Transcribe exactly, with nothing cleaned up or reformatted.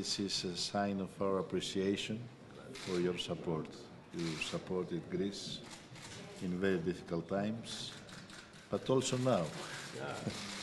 this is a sign of our appreciation for your support. You supported Greece in very difficult times, but also now. Yeah.